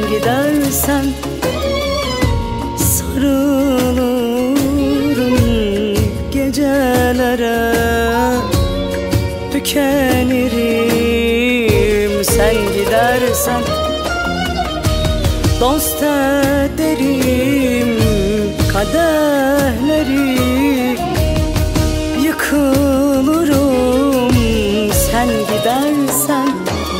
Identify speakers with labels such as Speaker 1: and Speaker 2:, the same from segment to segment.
Speaker 1: gidersen sarılırım gecelere, tükenirim sen gidersen. Dost ederim kadehleri, yıkılırım sen gidersen.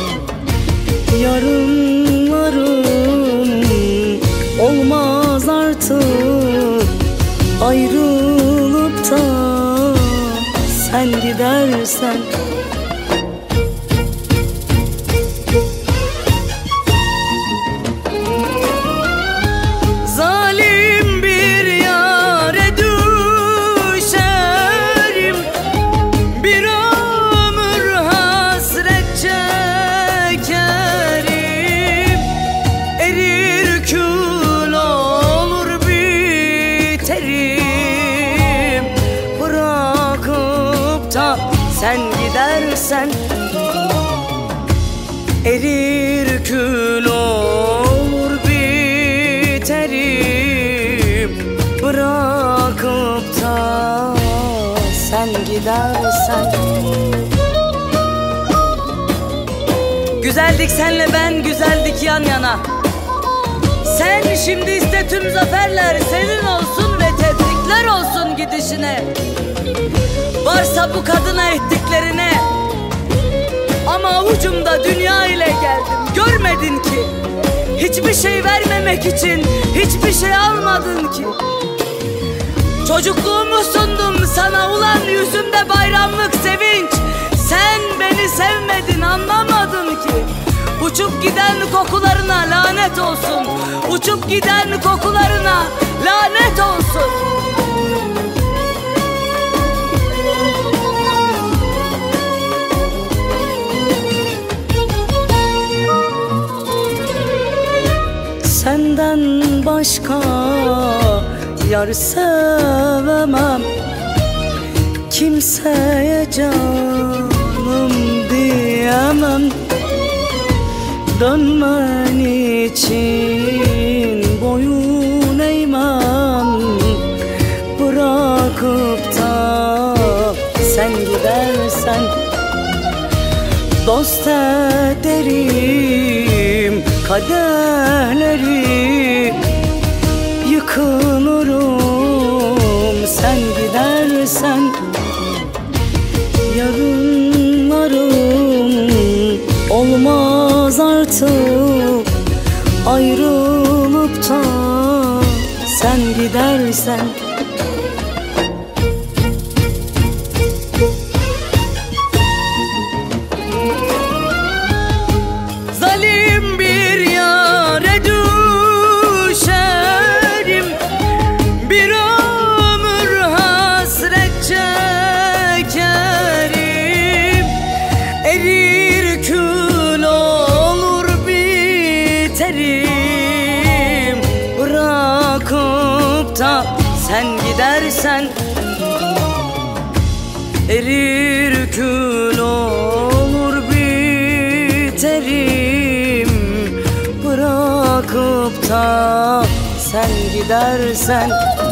Speaker 1: Yarınlarım olmaz artık ayrılıp da sen gidersen. Zalim bir yâre düşerim, bir ömür hasret çekerim. Erir kül olur biterim, bırakıp da sen gidersen. Erir kül olur biterim, bırakıp da sen gidersen. Güzeldik senle ben, güzeldik yan yana. Sen şimdi iste tüm zaferler senin olsun ve tebrikler olsun gidişine. Varsa bu kadına ettiklerine, ama avucumda dünya ile geldim. Görmedin ki hiçbir şey vermemek için hiçbir şey almadın ki. Çocukluğumu sundum sana, ulan yüzümde bayramlık sevinç. Sen beni sevmedin, anlamadın ki. Uçup giden kokularına lanet olsun, uçup giden kokularına lanet olsun. Senden başka yar sevemem, kimseye canım diyemem. Dönmen için boyun eğmem, bırakıp da sen gidersen. Dost ederim kadehleri, yıkılırım sen gidersen. Yarınlarım olmaz artık ayrılıp da sen gidersen. Zalim bir yâre düşerim, bir ömür hasret çekerim. Erir kül olur biterim, bırakıp da sen gidersen. Erir kül olur biterim, bırakıp da sen gidersen.